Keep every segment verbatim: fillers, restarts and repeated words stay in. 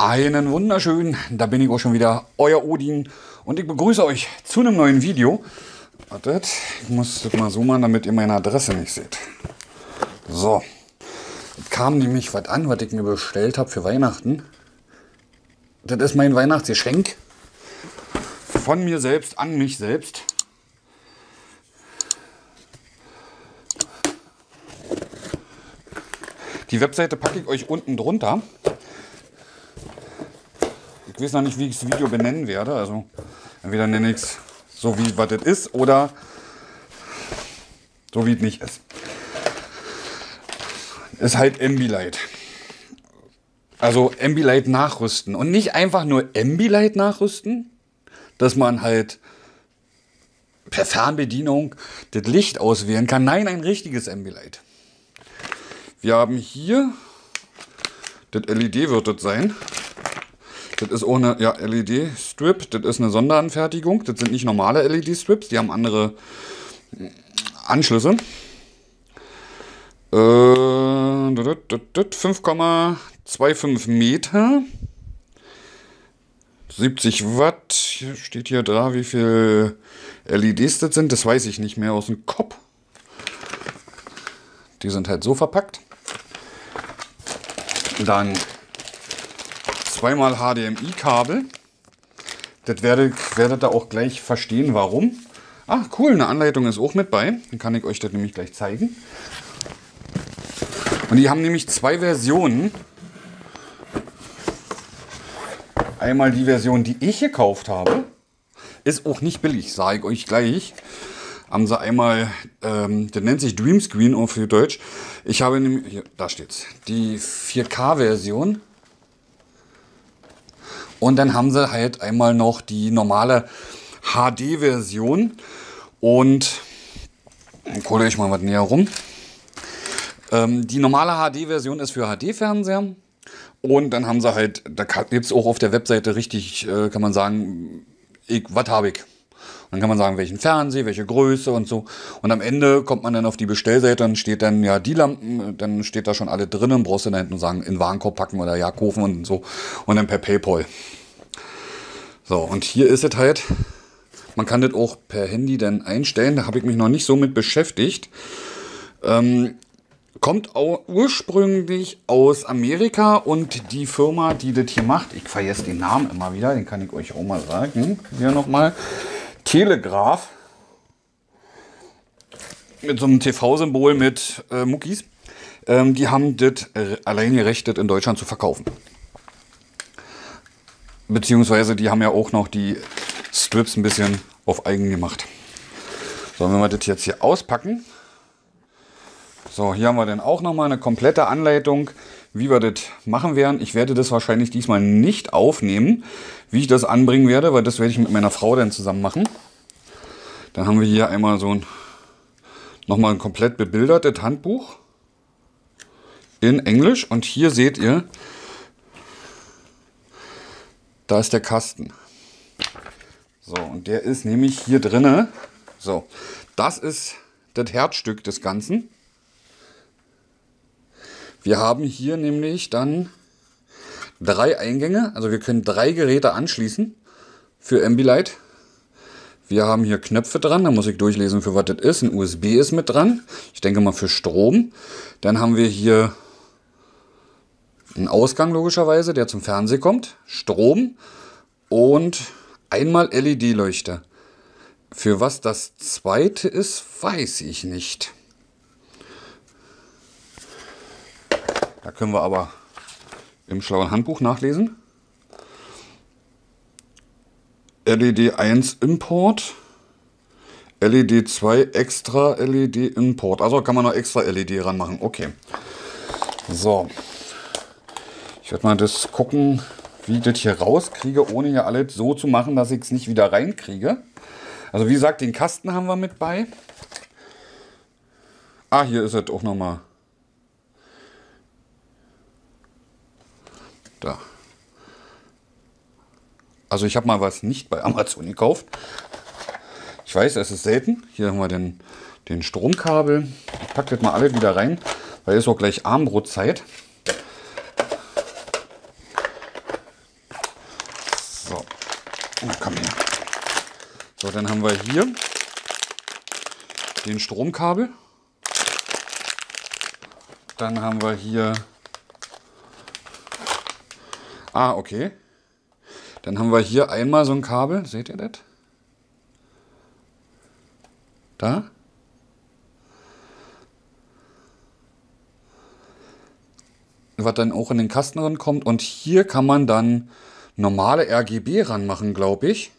Einen wunderschönen, da bin ich auch schon wieder, euer Odin und ich begrüße euch zu einem neuen Video. Wartet, ich muss das mal so machen, damit ihr meine Adresse nicht seht. So, es kam nämlich was an, was ich mir bestellt habe für Weihnachten. Das ist mein Weihnachtsgeschenk von mir selbst an mich selbst. Die Webseite packe ich euch unten drunter. Ich weiß noch nicht, wie ich das Video benennen werde. Also entweder nenne ich es so, wie was das ist, oder so, wie es nicht ist. Ist halt Ambilight. Also Ambilight nachrüsten. Und nicht einfach nur Ambilight nachrüsten, dass man halt per Fernbedienung das Licht auswählen kann. Nein, ein richtiges Ambilight. Wir haben hier, das L E D wird das sein. Das ist auch eine ja, L E D-Strip, das ist eine Sonderanfertigung. Das sind nicht normale L E D-Strips, die haben andere Anschlüsse. Äh, fünf Komma fünfundzwanzig Meter. siebzig Watt. Hier steht hier da, wie viele L E Ds das sind. Das weiß ich nicht mehr aus dem Kopf. Die sind halt so verpackt. Dann zweimal H D M I-Kabel. Das werdet, werdet ihr auch gleich verstehen, warum. Ach cool, eine Anleitung ist auch mit bei. Dann kann ich euch das nämlich gleich zeigen. Und die haben nämlich zwei Versionen. Einmal die Version, die ich gekauft habe. Ist auch nicht billig, sage ich euch gleich. Haben sie einmal, ähm, das nennt sich Dreamscreen auf Deutsch. Ich habe nämlich, hier, da steht's, die vier K-Version. Und dann haben sie halt einmal noch die normale H D-Version. Und, ich hole euch mal was näher rum. Ähm, die normale H D-Version ist für H D-Fernseher. Und dann haben sie halt, da gibt es auch auf der Webseite richtig, äh, kann man sagen, ich, was habe ich. Und dann kann man sagen, welchen Fernseher, welche Größe und so. Und am Ende kommt man dann auf die Bestellseite und steht dann, ja, die Lampen, dann steht da schon alle drin und brauchst du dann hinten sagen, in den Warenkorb packen oder ja, kaufen und so. Und dann per PayPal. So, und hier ist es halt, man kann das auch per Handy dann einstellen. Da habe ich mich noch nicht so mit beschäftigt. Ähm, kommt auch ursprünglich aus Amerika und die Firma, die das hier macht, ich vergesse den Namen immer wieder, den kann ich euch auch mal sagen. Hier nochmal. Telegraph. Mit so einem T V-Symbol mit äh, Muckis. Ähm, die haben das äh, allein gerechtet in Deutschland zu verkaufen. Beziehungsweise die haben ja auch noch die Strips ein bisschen auf eigen gemacht. So, wenn wir das jetzt hier auspacken. So, hier haben wir dann auch nochmal eine komplette Anleitung, wie wir das machen werden. Ich werde das wahrscheinlich diesmal nicht aufnehmen, wie ich das anbringen werde, weil das werde ich mit meiner Frau dann zusammen machen. Dann haben wir hier einmal so ein nochmal ein komplett bebildertes Handbuch in Englisch. Und hier seht ihr, da ist der Kasten. So, und der ist nämlich hier drinne. So, das ist das Herzstück des Ganzen. Wir haben hier nämlich dann drei Eingänge, also wir können drei Geräte anschließen für Ambilight. Wir haben hier Knöpfe dran, da muss ich durchlesen, für was das ist. Ein U S B ist mit dran, ich denke mal für Strom. Dann haben wir hier einen Ausgang logischerweise, der zum Fernseher kommt, Strom und einmal L E D-Leuchter. Für was das zweite ist, weiß ich nicht. Da können wir aber im schlauen Handbuch nachlesen. L E D eins Import, L E D zwei extra L E D Import. Also kann man noch extra L E D ranmachen. Okay. So. Ich werde mal das gucken, wie ich das hier rauskriege, ohne hier alles so zu machen, dass ich es nicht wieder reinkriege. Also wie gesagt, den Kasten haben wir mit bei. Ah, hier ist es auch nochmal. Da. Also ich habe mal was nicht bei Amazon gekauft. Ich weiß, es ist selten. Hier haben wir den, den Stromkabel. Ich packe das mal alle wieder rein, weil es ist auch gleich Abendbrotzeit. Na komm her. So, dann haben wir hier den Stromkabel. Dann haben wir hier... Ah, okay. Dann haben wir hier einmal so ein Kabel. Seht ihr das? Da. Was dann auch in den Kasten rankommt. Und hier kann man dann normale R G B ranmachen, glaube ich.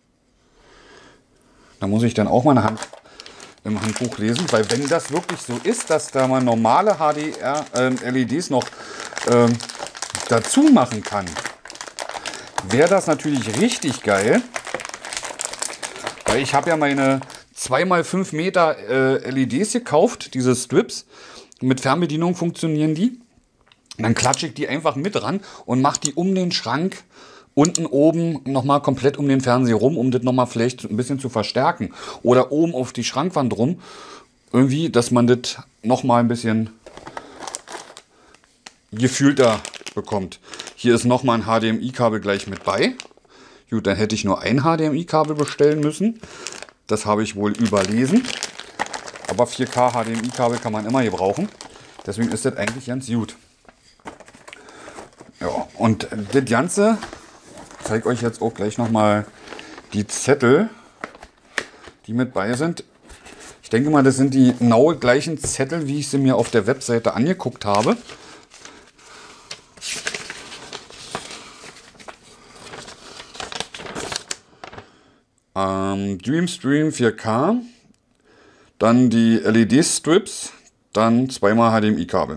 Da muss ich dann auch meine Hand im Handbuch lesen, weil wenn das wirklich so ist, dass da man normale H D R äh, L E Ds noch äh, dazu machen kann, wäre das natürlich richtig geil. Weil ich habe ja meine zwei mal fünf Meter äh, L E Ds gekauft, diese Strips. Mit Fernbedienung funktionieren die. Dann klatsche ich die einfach mit ran und mache die um den Schrank unten oben nochmal komplett um den Fernseher rum, um das nochmal vielleicht ein bisschen zu verstärken. Oder oben auf die Schrankwand rum. Irgendwie, dass man das nochmal ein bisschen gefühlter bekommt. Hier ist nochmal ein H D M I-Kabel gleich mit bei. Gut, dann hätte ich nur ein H D M I-Kabel bestellen müssen. Das habe ich wohl überlesen. Aber vier K H D M I-Kabel kann man immer gebrauchen. Deswegen ist das eigentlich ganz gut. Ja, und das Ganze, ich zeige euch jetzt auch gleich nochmal die Zettel, die mit bei sind. Ich denke mal, das sind die genau gleichen Zettel, wie ich sie mir auf der Webseite angeguckt habe. Ähm, Dreamstream vier K, dann die L E D-Strips, dann zweimal H D M I-Kabel.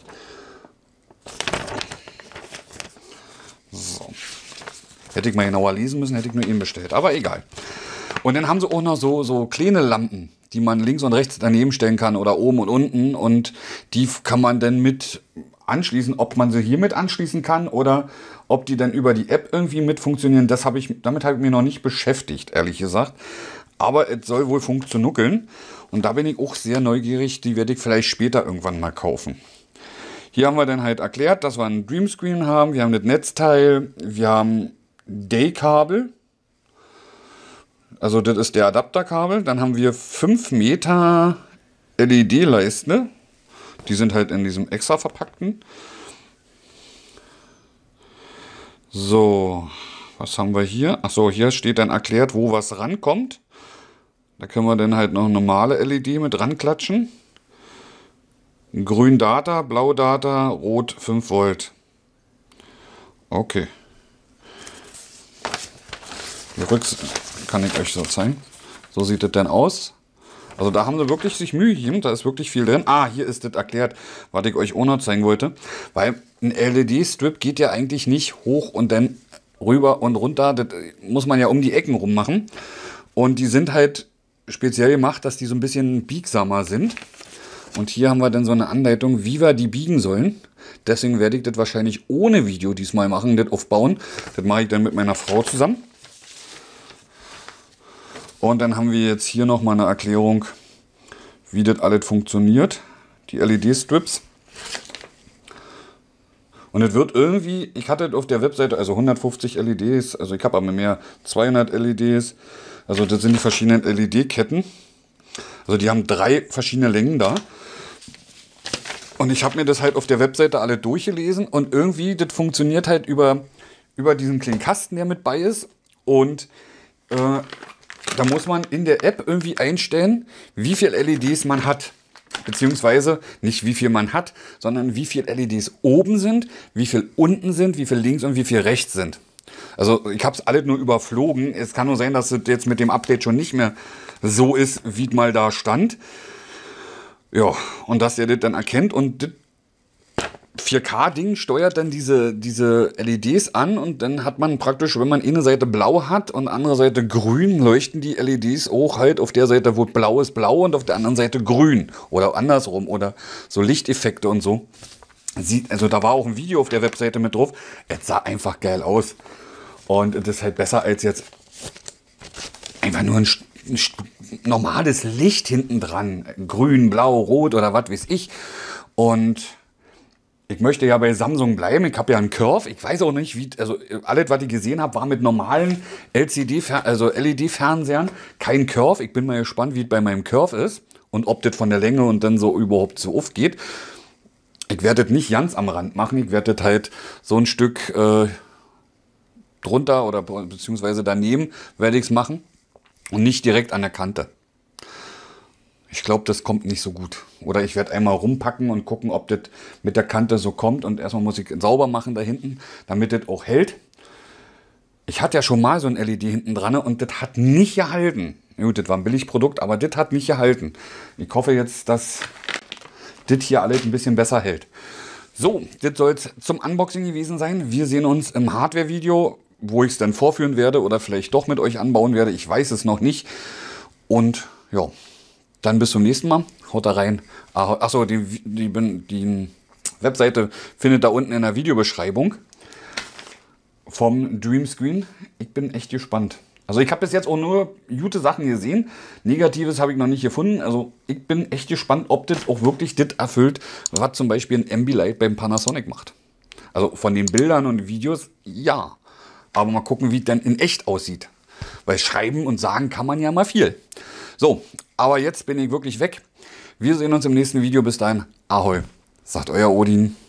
So. Hätte ich mal genauer lesen müssen, hätte ich nur ihn bestellt, aber egal. Und dann haben sie auch noch so, so kleine Lampen, die man links und rechts daneben stellen kann oder oben und unten, und die kann man dann mit anschließen. Ob man sie hier mit anschließen kann oder ob die dann über die App irgendwie mit funktionieren, das habe ich, damit habe ich mich noch nicht beschäftigt, ehrlich gesagt. Aber es soll wohl funktionieren und da bin ich auch sehr neugierig. Die werde ich vielleicht später irgendwann mal kaufen. Hier haben wir dann halt erklärt, dass wir einen Dreamscreen haben. Wir haben das Netzteil, wir haben Day-Kabel. Also das ist der Adapterkabel. Dann haben wir fünf Meter L E D-Leiste. Die sind halt in diesem extra verpackten. So, was haben wir hier? Achso, hier steht dann erklärt, wo was rankommt. Da können wir dann halt noch normale L E D mit ranklatschen. Grün Data, Blau Data, Rot fünf Volt. Okay. Rücks kann ich euch so zeigen. So sieht das dann aus. Also da haben sie wirklich sich Mühe gegeben, da ist wirklich viel drin. Ah, hier ist das erklärt, was ich euch auch noch zeigen wollte. Weil ein L E D-Strip geht ja eigentlich nicht hoch und dann rüber und runter. Das muss man ja um die Ecken rum machen. Und die sind halt speziell gemacht, dass die so ein bisschen biegsamer sind. Und hier haben wir dann so eine Anleitung, wie wir die biegen sollen. Deswegen werde ich das wahrscheinlich ohne Video diesmal machen, das aufbauen. Das mache ich dann mit meiner Frau zusammen. Und dann haben wir jetzt hier nochmal eine Erklärung, wie das alles funktioniert. Die L E D-Strips. Und es wird irgendwie, ich hatte auf der Webseite also hundertfünfzig L E Ds, also ich habe aber mehr zweihundert L E Ds. Also das sind die verschiedenen L E D-Ketten. Also die haben drei verschiedene Längen da. Und ich habe mir das halt auf der Webseite alle durchgelesen und irgendwie, das funktioniert halt über, über diesen kleinen Kasten, der mit bei ist. Und äh, da muss man in der App irgendwie einstellen, wie viel L E Ds man hat. Beziehungsweise nicht wie viel man hat, sondern wie viel L E Ds oben sind, wie viel unten sind, wie viel links und wie viel rechts sind. Also ich habe es alles nur überflogen. Es kann nur sein, dass es jetzt mit dem Update schon nicht mehr so ist, wie es mal da stand. Ja, und dass ihr das dann erkennt und das vier K-Ding steuert dann diese, diese L E Ds an und dann hat man praktisch, wenn man eine Seite blau hat und andere Seite grün, leuchten die L E Ds auch halt auf der Seite, wo blau ist, blau und auf der anderen Seite grün oder andersrum oder so Lichteffekte und so. Sieht, also da war auch ein Video auf der Webseite mit drauf. Es sah einfach geil aus und das ist halt besser als jetzt einfach nur ein, ein normales Licht hinten dran, grün, blau, rot oder was weiß ich. Und Ich möchte ja bei Samsung bleiben. Ich habe ja einen Curve. Ich weiß auch nicht, wie. Also, alles, was ich gesehen habe, war mit normalen L C D, also L E D-Fernsehern. Kein Curve. Ich bin mal gespannt, wie es bei meinem Curve ist. Und ob das von der Länge und dann so überhaupt so aufgeht. Ich werde das nicht ganz am Rand machen. Ich werde das halt so ein Stück äh, drunter oder beziehungsweise daneben werde ich es machen. Und nicht direkt an der Kante. Ich glaube, das kommt nicht so gut. Oder ich werde einmal rumpacken und gucken, ob das mit der Kante so kommt. Und erstmal muss ich sauber machen da hinten, damit das auch hält. Ich hatte ja schon mal so ein L E D hinten dran und das hat nicht gehalten. Gut, das war ein Billigprodukt, aber das hat nicht gehalten. Ich hoffe jetzt, dass das hier alles ein bisschen besser hält. So, das soll es zum Unboxing gewesen sein. Wir sehen uns im Hardware-Video, wo ich es dann vorführen werde oder vielleicht doch mit euch anbauen werde. Ich weiß es noch nicht. Und ja, dann bis zum nächsten Mal. Haut da rein. Achso, die, die, die Webseite findet da unten in der Videobeschreibung vom Dreamscreen. Ich bin echt gespannt. Also ich habe bis jetzt auch nur gute Sachen gesehen. Negatives habe ich noch nicht gefunden. Also ich bin echt gespannt, ob das auch wirklich das erfüllt, was zum Beispiel ein Ambilight beim Panasonic macht. Also von den Bildern und Videos, ja. Aber mal gucken, wie es dann in echt aussieht. Weil schreiben und sagen kann man ja mal viel. So, aber jetzt bin ich wirklich weg. Wir sehen uns im nächsten Video. Bis dahin, Ahoi, sagt euer Odin.